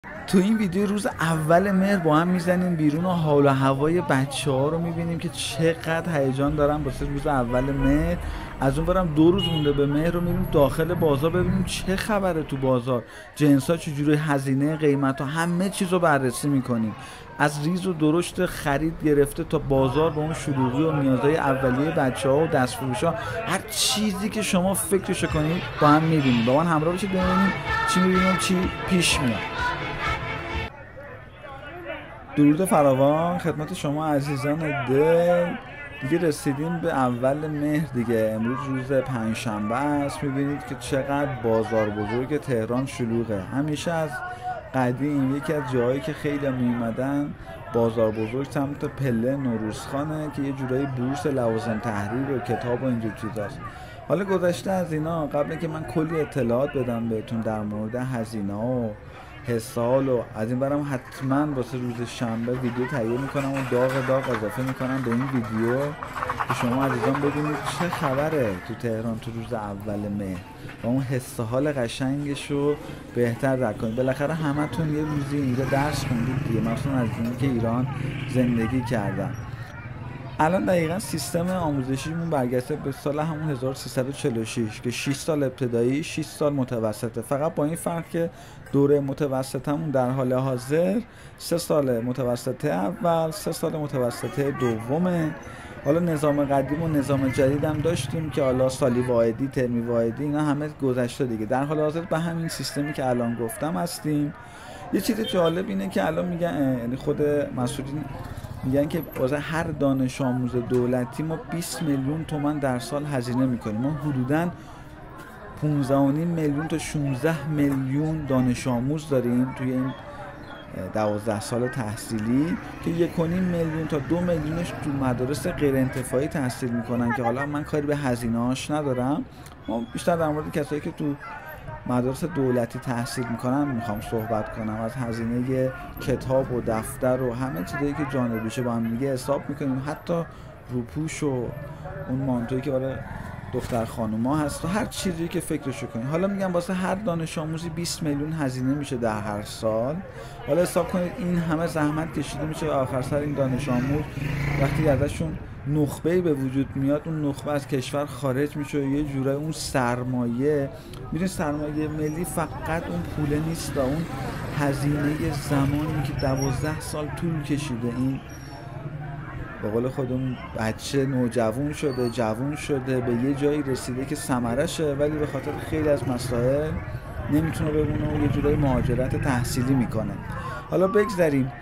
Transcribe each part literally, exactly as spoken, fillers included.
تو این ویدیو روز اول مهر با هم میزنیم بیرون و حال و هوای بچه ها رو میبینیم که چقدر هیجان دارن واسه روز اول مهر. از اون برم دو روز مونده به مهر رو میریم داخل بازار ببینیم چه خبره تو بازار، جنس ها چجوری، هزینه، قیمت ها، همه چیز رو بررسی میکنیم. از ریز و درشت خرید گرفته تا بازار با اون شلوغی و نیازهای اولیه بچه ها و دستفروش ها، هر چیزی که شما فکرشو کنید با هم میبینیم. با من همراه باشید ببینیم چی میبینیم چی پیش میاد. درود فراوان خدمت شما عزیزان دل. دیگه رسیدیم به اول مهر دیگه. امروز روز پنجشنبه است. میبینید که چقدر بازار بزرگ تهران شلوغه. همیشه از قدیم یکی از جاهایی که خیلی میومدن بازار بزرگ سمت پله نوروزخانه که یه جورایی بورس لوازم تحریر و کتاب و اینجور چیزاست. حالا گذشته از اینا، قبل که من کلی اطلاعات بدم بهتون در مورد هزینه و حسال و از این برم، حتما واسه روز شنبه ویدیو تهیه میکنم و داغ داغ اضافه میکنم به این ویدیو که شما عزیزان ببینید چه خبره تو تهران تو روز اول مهر و اون حس و حال قشنگش رو بهتر درک کنید. بالاخره همتون یه روزی اینجا درس خوندید دیگه، مثلا از اینی که ایران زندگی کردن. الان دقیقا سیستم آموزشیمون برگشته به سال همون هزار و سیصد و چهل و شش که شش سال ابتدایی، شش سال متوسطه. فقط با این فرق که دوره متوسطمون در حال حاضر سه سال متوسطه اول، سه سال متوسطه دومه. حالا نظام قدیم و نظام جدید هم داشتیم که حالا سالی واحدی، ترمی واحدی، اینا همه گذشته دیگه. در حال حاضر به همین سیستمی که الان گفتم هستیم. یه چیز جالب اینه که الان میگن، یعنی خود مسئولین میگن که واسه هر دانش آموز دولتی ما بیست میلیون تومان در سال هزینه میکنیم. ما حدوداً پانزده و نیم میلیون تا شانزده میلیون دانش آموز داریم توی این دوازده سال تحصیلی که یک و نیم میلیون تا دو میلیونش تو مدارس غیر انتفاعی تحصیل میکنن که حالا من کاری به هزینه هاش ندارم. ما بیشتر در مورد کسایی که تو مدارس دولتی تحصیل میکنن میخوام صحبت کنم. از هزینه کتاب و دفتر و همه چیزایی که جانبیشه با هم دیگه حساب میکنیم، حتی روپوش و اون مانتویی که برای دختر خانوما هست و هر چیزی که فکرشو کنید. حالا میگم واسه هر دانش آموزی بیست میلیون هزینه میشه در هر سال. حالا حساب کنید این همه زحمت کشیده میشه و آخر سر این دانش آموز وقتی ازشون نخبه‌ای به وجود میاد، اون نخبه از کشور خارج میشه و یه جورای اون سرمایه، میدونی سرمایه ملی فقط اون پوله نیست، اون هزینه زمانی که دوازده سال طول کشیده این به قول خودمون بچه نوجوان شده، جوان شده، به یه جایی رسیده که ثمرشه، ولی به خاطر خیلی از مسائل نمیتونه بمونه و یه جورای مهاجرت تحصیلی میکنه. حالا بگذاریم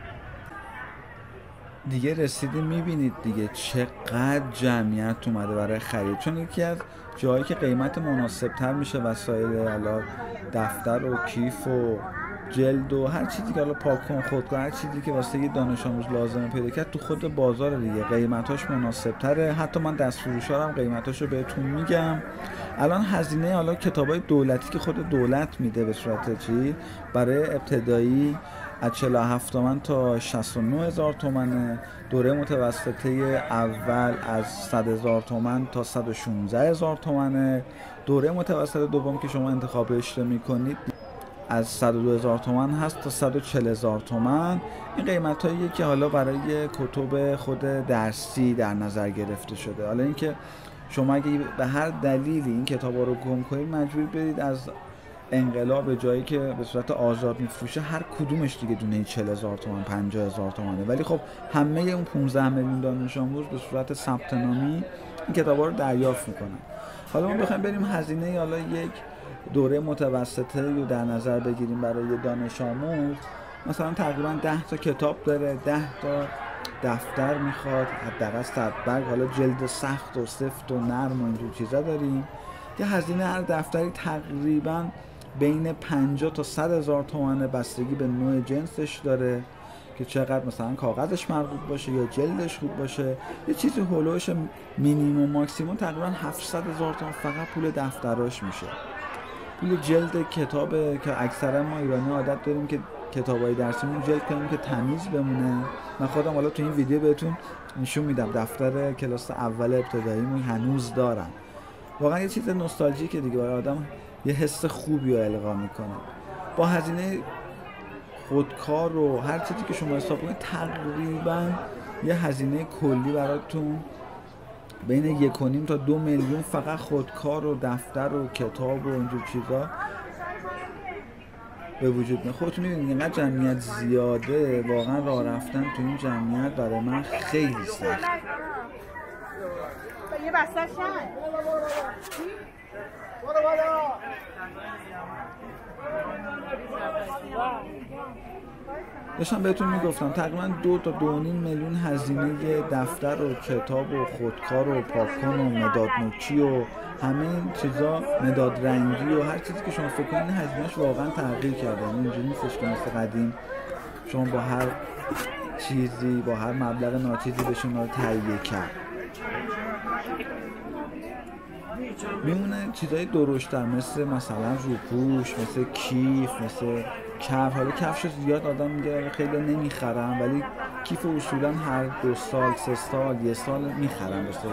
دیگه، رسیدیم میبینید دیگه چقدر جمعیت اومده برای خرید، چون یکی از جایی که قیمت مناسب تر میشه وسایل، حالا دفتر و کیف و جلد و هر چیزی که حالا پاکن خودکار، هر چیزی که واسه یه دانش آموز لازمه پیدا کرد تو خود بازار دیگه، قیمتاش مناسب تره. حتی من دستفروشا هم قیمتاشو بهتون میگم. الان هزینه حالا کتابای دولتی که خود دولت میده به صورت چی برای ابتدایی از چهل و هفت تومن تا شصت و نه هزار تومنه. دوره متوسطه اول از صد هزار تومن تا صد و شانزده هزار تومنه. دوره متوسط دوم که شما انتخابش رو میکنید از صد و دو هزار تومن هست تا صد و چهل هزار تومن. این قیمت هاییه که حالا برای کتب خود درسی در نظر گرفته شده. حالا اینکه شما اگه به هر دلیلی این کتاب ها رو گم کنید مجبور برید از انقلاب به جایی که به صورت آزاد میفروشه، هر کدومش دیگه دونه چهل هزار تومن، پنجاه هزار تومنه، ولی خب همه اون پانزده میلیون دانش آموز به صورت ثبت نامی این کتابا رو دریافت میکنن. حالا ما بخوایم بریم هزینه حالا یک دوره متوسطه رو در نظر بگیریم برای دانش آموز، مثلا تقریبا ده تا کتاب داره، ده تا دفتر میخواد، حداقل صد برگ، حالا جلد سخت و سفت و نرم و اینجور چیزا داریم که هزینه هر دفتری تقریبا بین پنجاه تا صد هزار تومانه، بستگی به نوع جنسش داره که چقدر مثلا کاغذش مربوط باشه یا جلدش خوب باشه. یه چیزی هولوش مینیمم ماکسیمم تقریبا هفتصد هزار تومان فقط پول دفتراش میشه. پول جلد کتابه که اکثرا ما ایرانی عادت داریم که کتابای درسیمون جلد کنیم که تمیز بمونه. من خودم حالا تو این ویدیو بهتون نشون میدم دفتر کلاس اول ابتداییمون هنوز دارم. واقعا یه چیز نوستالژیکه دیگه، برای آدم یه حس خوبی رو القا میکنه. با هزینه خودکار و هر چیزی که شما حساب کنید تقریبا یه هزینه کلی براتون بین یک و نیم تا دو میلیون فقط خودکار و دفتر و کتاب و اینجور چیزا به وجود میاد. خودتون می‌بینید اینقدر جمعیت زیاده، واقعا راه رفتن تو این جمعیت برای من خیلی سخت. یه بسته شن. داشتم بهتون میگفتم تقریبا دو تا دو نیم میلیون هزینه دفتر و کتاب و خودکار و پاکن و مداد نوکی و همه این چیزا، مداد رنگی و هر چیزی که شما فکر کنید هزینه‌اش واقعا تغییر کرده. اینجوری نیستش که مثل قدیم شما با هر چیزی با هر مبلغ ناچیزی به شما رو تهیه کرد. میمونه چیزای درشتر مثل مثلا روپوش، مثل کیف، مثل کف. حالا کفشو زیاد آدم میگه خیلی نمیخرم، ولی کیف اصولا هر دو سال سه سال یه سال میخرم واسه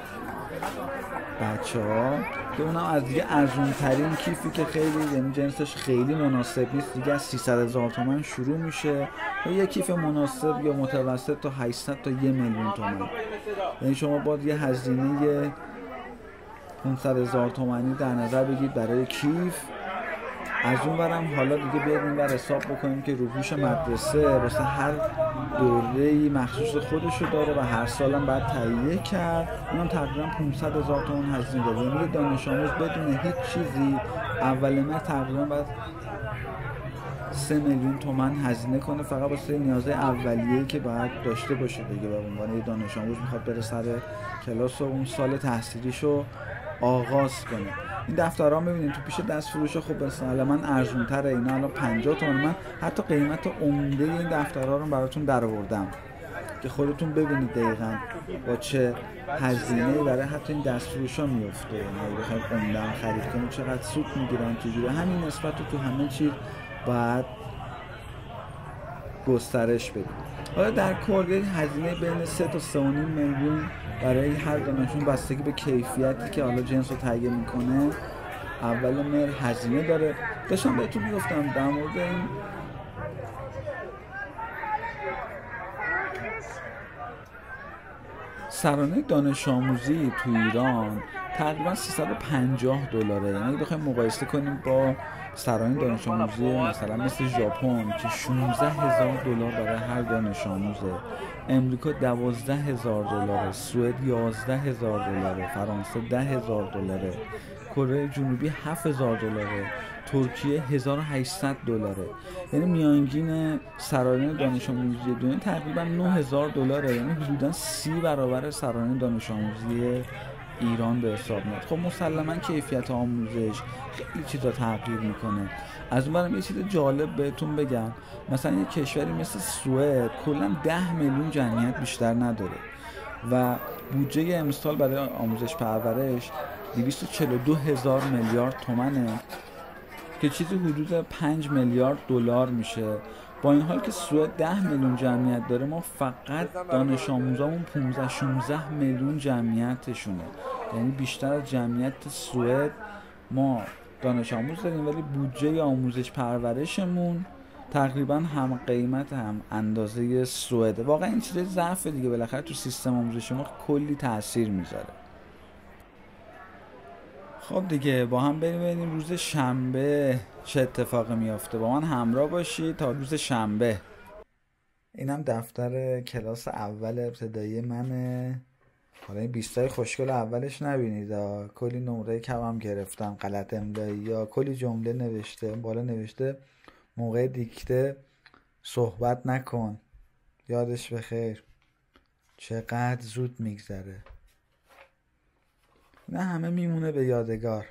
بچه ها که اونم از دیگه ارزون ترین کیفی که خیلی یعنی جنسش خیلی مناسب نیست دیگه از سیصد هزار تومان شروع میشه و یه کیف مناسب یا متوسط تا هشتصد تا یک میلیون تومان. یعنی شما باید یه هزینه پانصد هزار تومانی در نظر بگیرید برای کیف. از اون برم حالا دیگه بیاید این بر حساب بکنیم که روپوش مدرسه واسه هر دوره‌ای مخصوص خودشو داره و هر سالم باید تهیه کرد. اونم تقریبا پانصد هزار تومان هزینه داره. یعنی دانش آموز بدون هیچ چیزی اول ماه تقریبا باید سه میلیون تومان هزینه کنه فقط واسه نیازهای اولیه‌ای که باید داشته باشه دیگه. به عنوان یه دانش آموز میخواد بره سر کلاس و اون سال تحصیلیشو آغاز کنه. این دفترها میبینید تو پیش دست فروش خب مثلا من ارزون تره، اینا الان پنجاه تومن. من حتی قیمت عمده این دفترها رو براتون درآوردم که خودتون ببینید دقیقاً با چه هزینه‌ای برای حتی این دست فروشا میفته. یعنی بخواید عمده خرید کنید چقدر سود میگیرن چجوری. همین نسبت رو تو همه چیز باید گسترش بدید. حالا در کل هزینه بین سه تا سه و نیم میلیون برای هر دانشجو بستگی به کیفیتی که حالا جنس رو تهیه میکنه اول مهر هزینه داره. داشتم بهتون میگفتم در مورد این سرانه دانش آموزی تو ایران تقریبا سیصد و پنجاه دلاره. یعنی بخوایم مقایسه کنیم با سرانه دانش آموزی مثلا مثل ژاپن که شانزده هزار دلار برای هر دانش آموزه، امریکا دوازده هزار دلاره، سوئد یازده هزار دلاره، فرانسه ده هزار دلاره، کره جنوبی هفت هزار دلاره، ترکیه هزار و هشتصد دلاره. یعنی میانگین سرانه دانش آموزی دنیا تقریبا نه هزار دلاره. یعنی حدودا سی برابر سرانه دانش آموزی ایران به حساب میاد. خب مسلما کیفیت آموزش خیلی چیزا تغییر میکنه. از اون برم یه چیز جالب بهتون بگم، مثلا یه کشوری مثل سوئد کلا ده میلیون جمعیت بیشتر نداره و بودجه امسال برای آموزش پرورش دویست و چهل و دو هزار میلیارد تومنه که چیزی حدود پنج میلیارد دلار میشه. با این حال که سوئد ده میلیون جمعیت داره، ما فقط دانش آموزامون پانزده شانزده میلیون جمعیتشونه. یعنی بیشتر از جمعیت سوئد ما دانش آموز داریم ولی بودجه آموزش پرورشمون تقریبا هم قیمت هم اندازه سوئد. واقعا این چیز ضعف دیگه، بالاخره تو سیستم آموزش ما کلی تاثیر میذاره. خب دیگه با هم بریم ببینیم روز شنبه چه اتفاقی میافته. با من همراه باشید تا روز شنبه. اینم دفتر کلاس اول ابتدایی منه. حالا این بیستای خوشگل اولش نبینید، کلی نمره کمم گرفتم، غلط املایی یا کلی جمله نوشته. بالا نوشته موقع دیکته صحبت نکن، یادش بخیر، چقدر زود میگذره. نه همه میمونه به یادگار.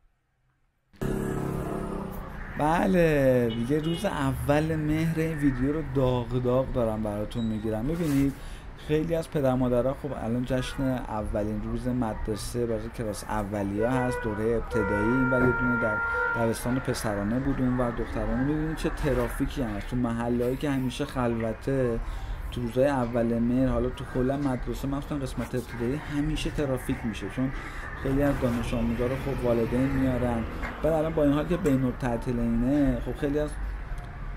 بله دیگه روز اول مهر این ویدیو رو داغ داغ دارم براتون میگیرم. میبینید خیلی از پدر مادرها خب الان جشن اولین روز مدرسه برای کلاس اولیه هست، دوره ابتدایی. این ولی دونه در دبستان پسرانه بود، اون ور دخترانه. میبینید چه ترافیکی هست تو محلهایی که همیشه خلوته. تو روزهای اول مهر حالا تو کلا مدرسه مثلا قسمت ابتدایی همیشه ترافیک میشه، چون خیلی از دانش آموزا رو خب والدین میارن. بعد الان با این حال که بین التعطیلینه خب خیلی از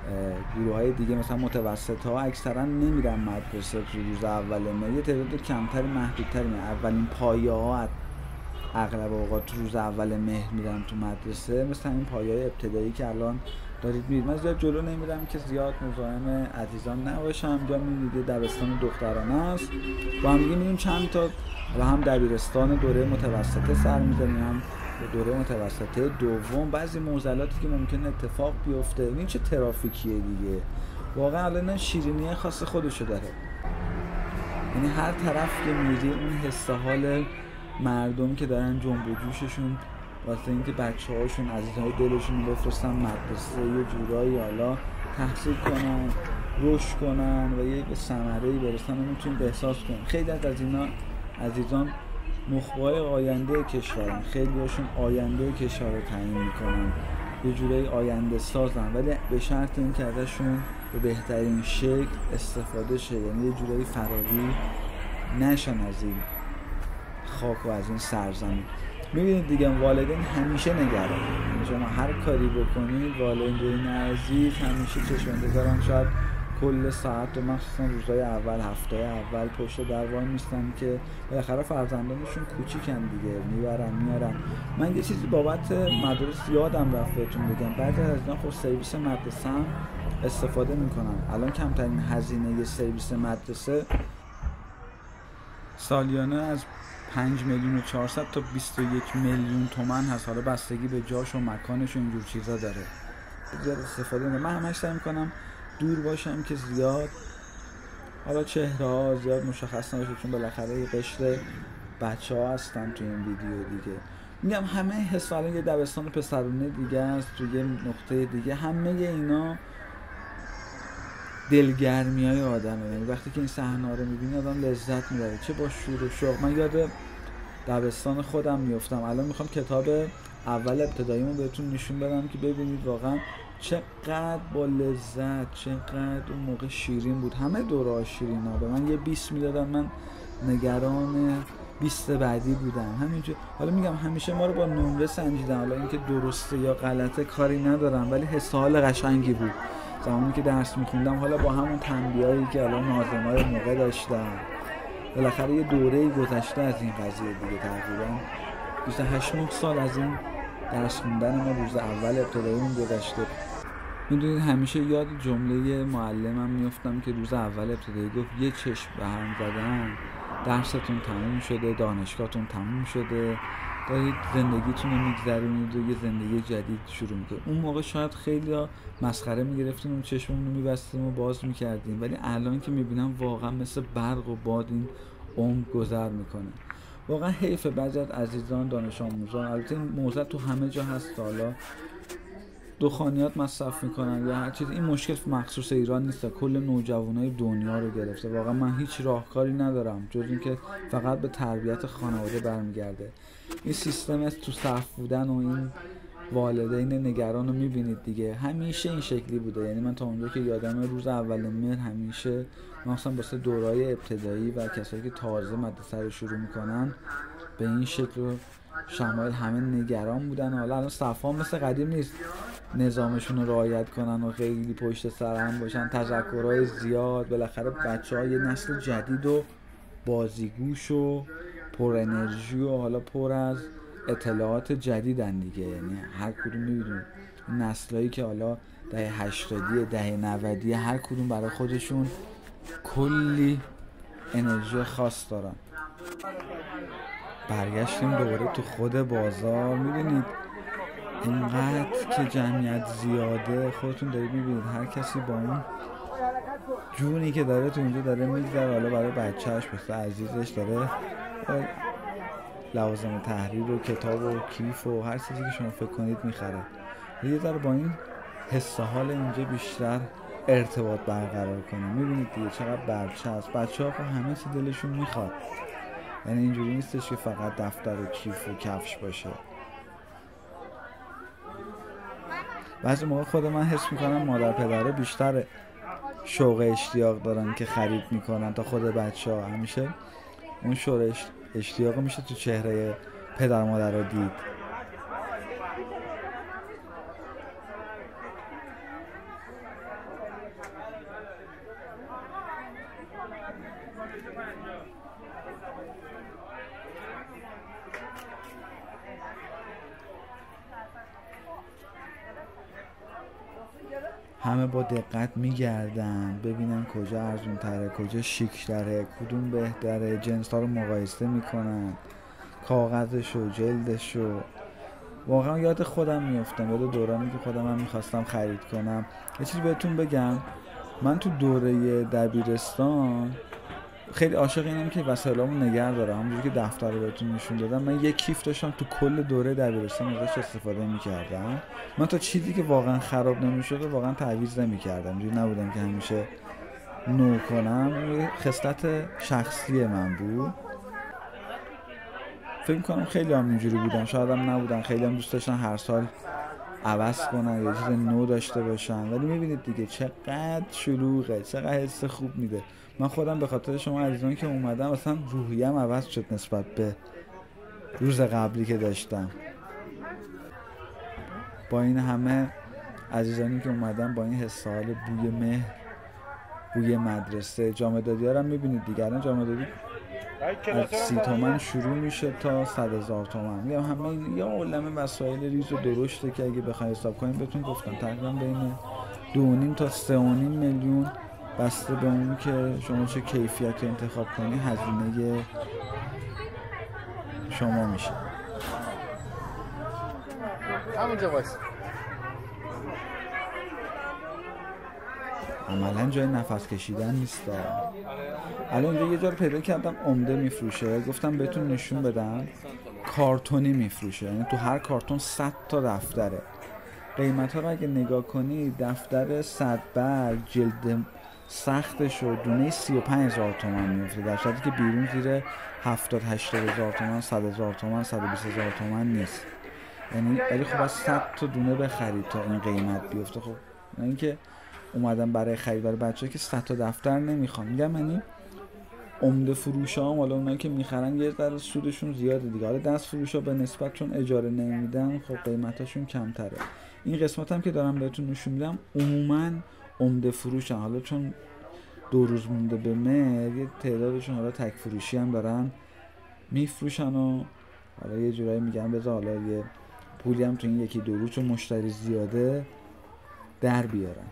گروه های دیگه مثلا متوسط ها اکثرا نمیرن مدرسه تو روز اول مهر، یه تعداد کمتری محدودتری میرن. اولین پایه ها اغلب اوقات تو روز اول مهر میرن تو مدرسه، مثل این پایه های ابتدایی که الان دارید میرید. من زیاد جلو نمیرم که زیاد مزاحم عزیزان نباشم. جا میدید دبستان دخترانه است، با هم دیگه میریم چند تا و هم دبیرستان دوره متوسطه سر میزنیم، هم دوره متوسطه دوم. بعضی معضلاتی که ممکن اتفاق بیفته، این چه ترافیکیه دیگه، واقعا الان شیرینی خاص خودشو داره. یعنی هر طرف که میری اون حس حال مردم که دارن جنب و جوششون واسه اینکه بچه‌هاشون عزیزهای دلشون رو بفرستن مدرسه، یه جورایی حالا تحصیل کنن، رشد کنن و یه ثمره‌ای برسن، رو میتونید احساس کنید. خیلی از اینا عزیزان نخبه‌های آینده کشورن، خیلی هاشون آینده کشور رو تعیین میکنن، یه جورایی آینده سازن، ولی به شرط این که ازشون به بهترین شکل استفاده شه، یعنی یه جورایی فراری نشن از این خاک و از این سرزمین. میبینید دیگه والدین همیشه نگران، شما هر کاری بکنید والدین عزیز همیشه چشم‌اندازن، شاید کل ساعت و مخصوصا روزهای اول، هفته اول پشت در وای میستن که بالاخره فرزندانشون کوچیکن دیگه، میبرن میارن. من یه چیزی بابت مدرسه یادم رفت بهتون بگم، بعضی از اینا خب سرویس مدرسه هم استفاده میکنن. الان کمترین هزینه سرویس مدرسه سالیانه از پنج میلیون و چهارصد تا بیست و یک میلیون تومان هست، حالا بستگی به جاش و مکانش و اینجور چیزا داره. زیاد استفاده نمیکنم. من همش سعی میکنم دور باشم که زیاد حالا چهره ها زیاد مشخص نباشه، چون بالاخره یه قشر بچه ها هستن تو این ویدیو دیگه. میگم همه حس الان یه دبستان پسرونه دیگه است تو یه نقطه دیگه، همه اینا دلگرمی های آدمه. یعنی وقتی که این صحنه رو میبینی آدم لذت میبره، چه با شور و شوق. من یاد دبستان خودم میافتم. الان میخوام کتاب اول ابتداییمو بهتون نشون بدم که ببینید واقعا چقدر با لذت، چقدر اون موقع شیرین بود. همه دوره شیرین ها. به من یه بیست میدادن، من نگران بیست بعدی بودم. همینجور حالا میگم همیشه ما رو با نمره سنجیدن، حالا اینکه درسته یا غلطه کاری ندارم، ولی حس حال قشنگی بود زمانی که درس میخوندم. حالا با همون تنبیهایی که الان ناظمای موقع داشتم، بالاخره یه دوره‌ای گذشته از این قضیه دیگه، تقریبا بیست و هشت سال از این درس خوندن ما روز اول ابتداییمون گذشته. میدونید همیشه یاد جمله معلمم میافتم که روز اول ابتدایی گفت یه چشم به هم زدن درستون تموم شده، دانشگاهتون تموم شده، دارید زندگیتون رو میگذرونید و یه زندگی جدید شروع میکنید. اون موقع شاید خیلی ها مسخره میگرفتیم، اون چشممون رو میبستیم و باز میکردیم، ولی الان که میبینم واقعا مثل برق و باد این عمر گذر میکنه. واقعا حیف بعضی از عزیزان دانش آموزان، البته این موضوع تو همه جا هست، حالا دخانیات مصرف میکنن یا هر چیز، این مشکل مخصوص ایران نیست، کل نوجوانای دنیا رو گرفته. واقعا من هیچ راهکاری ندارم جز اینکه فقط به تربیت خانواده برمیگرده. این سیستم از تو صف بودن و این والدین نگران رو میبینید دیگه، همیشه این شکلی بوده. یعنی من تا اونجا که یادم روز اول مهر همیشه مثلا واسه دورهای ابتدایی و کسایی که تازه مدرسه رو شروع میکنن به این شکل رو شمایل همه نگران بودن. حالا الان صفا مثل قدیم نیست نظامشون رو رعایت کنن و خیلی پشت سر هم باشن، تذکرهای زیاد. بالاخره بچه ها یه نسل جدید و بازیگوش و پر انرژی و حالا پر از اطلاعات جدیدن دیگه. یعنی هر کدوم میبینیم نسلایی که حالا دهه هشتادی دهه نودی هر کدوم برای خودشون کلی انرژی خاص دارن. برگشتیم دوباره تو خود بازار. میدونید اینقدر که جمعیت زیاده، خودتون دارید میبینید هر کسی با اون جونی که داره تو اینجا داره میگذره، حالا برای بچهش مثل عزیزش داره لوازم تحریر و کتاب و کیف و هر چیزی که شما فکر کنید میخره. یه ذره با این حس حال اینجا بیشتر ارتباط برقرار کنه. میبینید دیگه چقدر بچه هست. بچه ها خب همه چی دلشون میخواد، یعنی اینجوری نیستش که فقط دفتر و کیف و کفش باشه. بعضی موقع خود من حس میکنم مادر پدرها بیشتر شوق اشتیاق دارن که خرید میکنن تا خود بچه ها. همیشه اون شوق اشتیاق میشه تو چهره پدر مادر رو دید. همه با دقت میگردن ببینن کجا ارزون تره، کجا شیک تره، کدوم بهتره، جنس ها رو مقایسه میکنن، کاغذش و جلدش و واقعا یاد خودم میافتم، یاد دورانی که خودم هم میخواستم خرید کنم. یه چیزی بهتون بگم، من تو دوره دبیرستان خیلی عاشق اینم که وسایلامو نگه دارم، همونجوری که دفتر رو بهتون نشون دادم. من یک کیف داشتم تو کل دوره دبیرستان ازش استفاده میکردم. من تا چیزی که واقعا خراب نمیشد واقعا تعویض نمیکردم، اینجوری نبودم که همیشه نو کنم. خصلت شخصی من بود. فکر میکنم خیلی هم اینجوری بودن، شاید هم نبودن، خیلی هم دوست داشتن هر سال عوض کنن یا چیز نو داشته باشن. ولی میبینید دیگه چقدر شلوغه، چقدر حس خوب میده. من خودم به خاطر شما عزیزان که اومدم اصلا روحیم عوض شد نسبت به روز قبلی که داشتم. با این همه عزیزانی که اومدم، با این حس حال بوی مهر، بوی مدرسه، جامعه دادی ها رو میبینید دیگه. الان جامعه دادی از سی تومن شروع میشه تا صد هزار تومن. یا همه این یا علمه وسایل ریز و درشته که اگه بخوای حساب کنیم بهتون گفتم تقریبا بین دو و نیم تا سه و نیم میلیون، بسته به اون که شما چه کیفیت انتخاب کنی هزینه شما میشه. همونجا واسه عملا جای نفس کشیدن نیست. الان اینجا یه جا رو پیدا کردم عمده میفروشه، گفتم بهتون نشون بدم. کارتونی میفروشه، یعنی تو هر کارتون صد تا دفتره. قیمت ها رو اگه نگاه کنی، دفتر صد برگ جلد سختش و دونه سی و پنج هزار تومن میفته، در صورتی که بیرون زیر هفتاد هشتاد هزار تومن، صد هزار تومن، صد و بیست هزار تومن نیست. یعنی ولی خب از صد تا دونه بخرید تا این قیمت بیفته. خب نه اینکه اومدم برای خرید برای بچه‌ها که صد تا دفتر نمیخوام، میگم یعنی عمده فروشا هم حالا اونایی که میخرن یه ذره سودشون زیاده دیگه. حالا دست فروشا به نسبت چون اجاره نمیدن خب قیمتاشون کمتره. این قسمت هم که دارم بهتون نشون میدم عموما عمده فروشن. حالا چون دو روز مونده به مهر یه تعدادشون حالا تک فروشی هم دارن میفروشن و حالا یه جورایی میگن بذار حالا یه پولی هم تو این یکی دو روز چون مشتری زیاده در بیارن.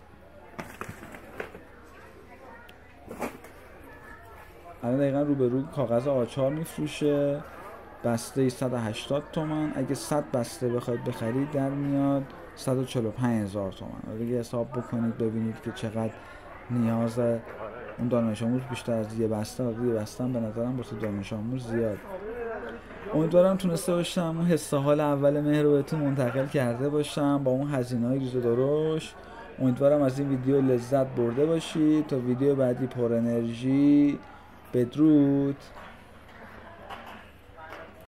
الان دقیقا رو به رو کاغذ آچار میفروشه، بسته صد و هشتاد تومن. اگه صد بسته بخواید بخرید در میاد صد و چهل و پنج هزار تومن. اگه حساب بکنید ببینید که چقدر نیاز اون دانش آموز بیشتر از یه بسته. از یه بسته به نظرم واسه دانش آموز زیاد. امیدوارم تونسته باشم اون حس حال اول مهر رو بهتون منتقل کرده باشم با اون هزینه‌های ریز و درشت. امیدوارم از این ویدیو لذت برده باشید. تا ویدیو بعدی پر انرژی. بدرود.